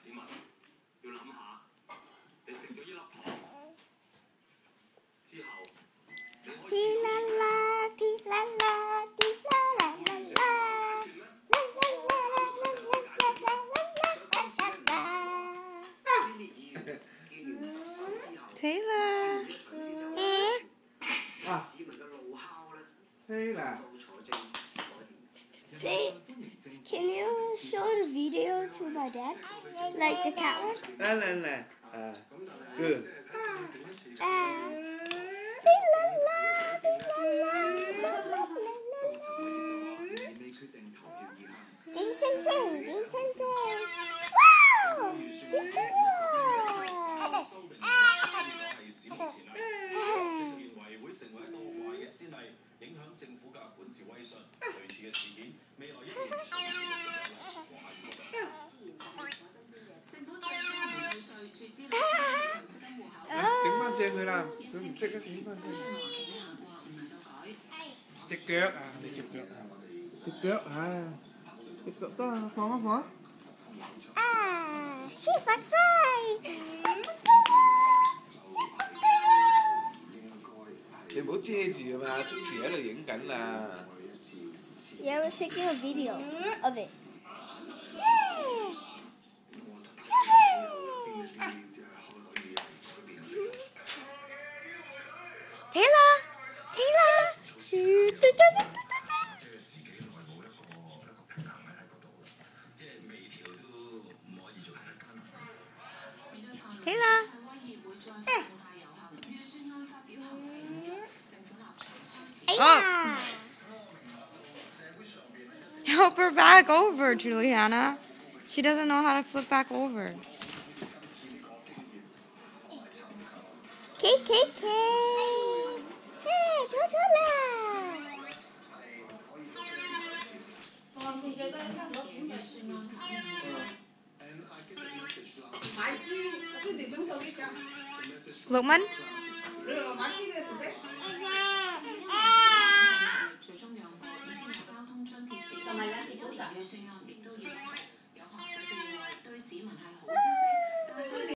Tayla. Tayla. Can you show the video to my dad? Like the cat one? Good. Ding sing sing, ding sing sing. Wow! Ding sing sing. 影響政府嘅管治威信，類似嘅事件，未來1年長期陸續有和諧局勢。政府最初唔退稅，注資6強積金戶口。 整翻正佢啦，佢唔識啊，整翻正。隻腳啊，你隻腳啊，隻腳啊，隻腳得啊，放一放。 啊，是白菜。 你唔好遮住啊嘛，出時喺度影緊啊。 Yeah, we're taking a video of it. Tayla, Tayla. Tayla. Oh. Help her back over, Juliana. She doesn't know how to flip back over. KKK. Hey, Tayla. Lukman?